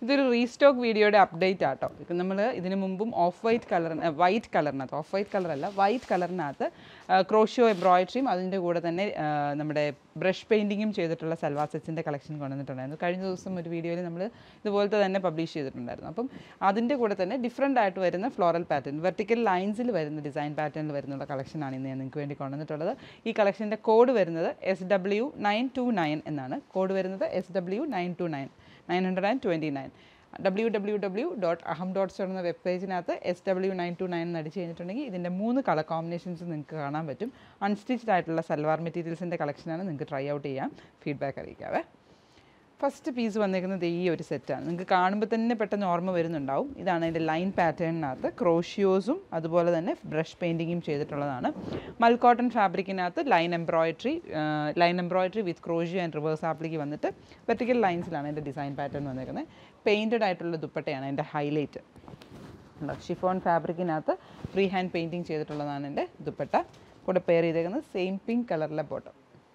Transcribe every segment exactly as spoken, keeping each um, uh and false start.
ഇതൊരു റീസ്റ്റോക്ക് വീഡിയോയുടെ അപ്ഡേറ്റ് ആട്ടോ. ഇപ്പം നമ്മൾ ഇതിന് മുമ്പും ഓഫ് വൈറ്റ് കളറിന് വൈറ്റ് കളറിനകത്ത് ഓഫ് വൈറ്റ് കളറല്ല വൈറ്റ് കളറിനകത്ത് ക്രോഷ്യോ എംബ്രോയിഡറിയും അതിൻ്റെ കൂടെ തന്നെ നമ്മുടെ ബ്രഷ് പെയിൻറ്റിങ്ങും ചെയ്തിട്ടുള്ള സൽവാർ സെറ്റ്സിൻ്റെ കളക്ഷൻ കൊണ്ടുവന്നിട്ടുണ്ടായിരുന്നു. കഴിഞ്ഞ ദിവസം ഒരു വീഡിയോയിൽ നമ്മൾ ഇതുപോലത്തെ തന്നെ പബ്ലിഷ് ചെയ്തിട്ടുണ്ടായിരുന്നു. അപ്പം അതിൻ്റെ കൂടെ തന്നെ ഡിഫറൻ്റ് ആയിട്ട് വരുന്ന ഫ്ലോറൽ പാറ്റേൺ വെർട്ടിക്കൽ ലൈൻസിൽ വരുന്ന ഡിസൈൻ പാറ്റേണിൽ വരുന്നുള്ള കളക്ഷനാണ് ഇന്ന് ഞാൻ നിങ്ങൾക്ക് വേണ്ടി കൊണ്ടുവന്നിട്ടുള്ളത്. ഈ കളക്ഷൻ്റെ കോഡ് വരുന്നത് S W nine two nine എന്നാണ്. കോഡ് വരുന്നത് S W nine two nine nine hundred and twenty nine W W W dot Aham dot store എന്ന വെബ് പേജിനകത്ത് S W nine two nine എന്ന് അടിച്ച് കഴിഞ്ഞിട്ടുണ്ടെങ്കിൽ ഇതിൻ്റെ മൂന്ന് കളർ കോമ്പിനേഷൻസ് നിങ്ങൾക്ക് കാണാൻ പറ്റും. അൺസ്റ്റിച്ച്ഡ് ആയിട്ടുള്ള സൽവാർ മെറ്റീരിയൽസിൻ്റെ കളക്ഷനാണ്. നിങ്ങൾക്ക് ട്രൈ ഔട്ട് ചെയ്യാം, ഫീഡ്ബാക്ക് അറിയിക്കാവേ. ഫസ്റ്റ് പീസ് വന്നിരിക്കുന്നത് ഈ ഒരു സെറ്റാണ്. നിങ്ങൾക്ക് കാണുമ്പോൾ തന്നെ പെട്ടെന്ന് ഓർമ്മ വരുന്നുണ്ടാവും. ഇതാണ് അതിൻ്റെ ലൈൻ പാറ്റേണിനകത്ത് ക്രോഷ്യോസും അതുപോലെ തന്നെ ബ്രഷ് പെയിൻറ്റിങ്ങും ചെയ്തിട്ടുള്ളതാണ്. മൽ കോട്ടൺ ഫാബ്രിക്കിനകത്ത് line embroidery line embroidery with crochet and reverse applique വന്നിട്ട് വെർട്ടിക്കൽ ലൈൻസിലാണ് എൻ്റെ ഡിസൈൻ പാറ്റേൺ വന്നിരിക്കുന്നത്. പെയിൻറ്റഡ് ആയിട്ടുള്ള ദുപ്പട്ടയാണ് എൻ്റെ ഹൈലൈറ്റ്. ഷിഫോൺ ഫാബ്രിക്കിനകത്ത് ഫ്രീ ഹാൻഡ് പെയിൻറ്റിങ് ചെയ്തിട്ടുള്ളതാണ് എൻ്റെ ദുപ്പട്ട. കൂടെ പെയർ ചെയ്തേക്കുന്നത് സെയിം പിങ്ക് കളറിലെ ബോട്ടം.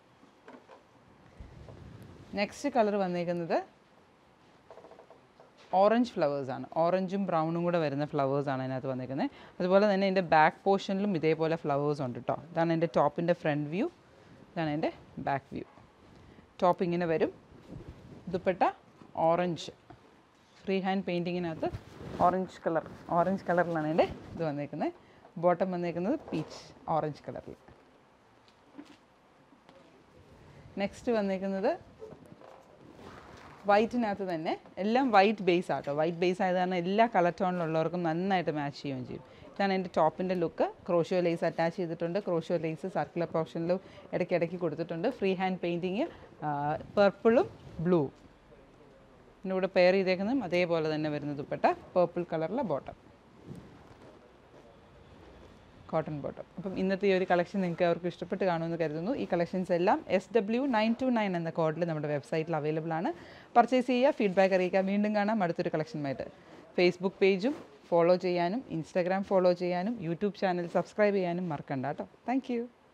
നെക്സ്റ്റ് കളർ വന്നിരിക്കുന്നത് ഓറഞ്ച് ഫ്ലവേഴ്സാണ്. ഓറഞ്ചും ബ്രൗണും കൂടെ വരുന്ന ഫ്ലവേഴ്സാണ് അതിനകത്ത് വന്നിരിക്കുന്നത്. അതുപോലെ തന്നെ എൻ്റെ ബാക്ക് പോർഷനിലും ഇതേപോലെ ഫ്ലവേഴ്സ് ഉണ്ട് കേട്ടോ. ഇതാണ് എൻ്റെ ടോപ്പിൻ്റെ ഫ്രണ്ട് വ്യൂ, ഇതാണ് എൻ്റെ ബാക്ക് വ്യൂ. ടോപ്പ് ഇങ്ങനെ വരും, ദുപ്പട്ട ഓറഞ്ച് ഫ്രീ ഹാൻഡ് പെയിൻറ്റിങ്ങിനകത്ത് ഓറഞ്ച് കളർ ഓറഞ്ച് കളറിലാണ് എൻ്റെ ഇത് വന്നിരിക്കുന്നത്. ബോട്ടം വന്നിരിക്കുന്നത് പീച്ച് ഓറഞ്ച് കളറിൽ. നെക്സ്റ്റ് വന്നിരിക്കുന്നത് വൈറ്റിനകത്ത് തന്നെ, എല്ലാം വൈറ്റ് ബേസ് ആട്ടോ. വൈറ്റ് ബേസ് ആയത് കാരണം എല്ലാ കളർ ടോണിലുള്ളവർക്കും നന്നായിട്ട് മാച്ച് ചെയ്യുകയും ചെയ്യും. ഇതാണ് എൻ്റെ ടോപ്പിൻ്റെ ലുക്ക്. ക്രോഷ്യോ ലേസ് അറ്റാച്ച് ചെയ്തിട്ടുണ്ട്. ക്രോഷ്യോ ലേസ് സർക്കുലർ പോർഷനിലും ഇടയ്ക്കിടയ്ക്ക് കൊടുത്തിട്ടുണ്ട്. ഫ്രീ ഹാൻഡ് പെയിൻറ്റിങ് പർപ്പിളും ബ്ലൂവും. പിന്നെ ഇവിടെ പെയർ ചെയ്തേക്കുന്നതും അതേപോലെ തന്നെ വരുന്ന ദുപ്പട്ട പർപ്പിൾ കളറിലെ ബോട്ടം, കോട്ടൺ ബോട്ടം. അപ്പം ഇന്നത്തെ ഈ ഒരു കളക്ഷൻ നിങ്ങൾക്ക് അവർക്ക് ഇഷ്ടപ്പെട്ട് കാണുമെന്ന് കരുതുന്നു. ഈ കളക്ഷൻസ് എല്ലാം S W nine two nine എന്ന കോഡിൽ നമ്മുടെ വെബ്സൈറ്റിൽ അവൈലബിൾ ആണ്. പർച്ചേസ് ചെയ്യുക, ഫീഡ്ബാക്ക് അറിയിക്കുക. വീണ്ടും കാണാം അടുത്തൊരു കളക്ഷനുമായിട്ട്. ഫേസ്ബുക്ക് പേജും ഫോളോ ചെയ്യാനും ഇൻസ്റ്റാഗ്രാം ഫോളോ ചെയ്യാനും യൂട്യൂബ് ചാനൽ സബ്സ്ക്രൈബ് ചെയ്യാനും മറക്കണ്ട കേട്ടോ. Thank U.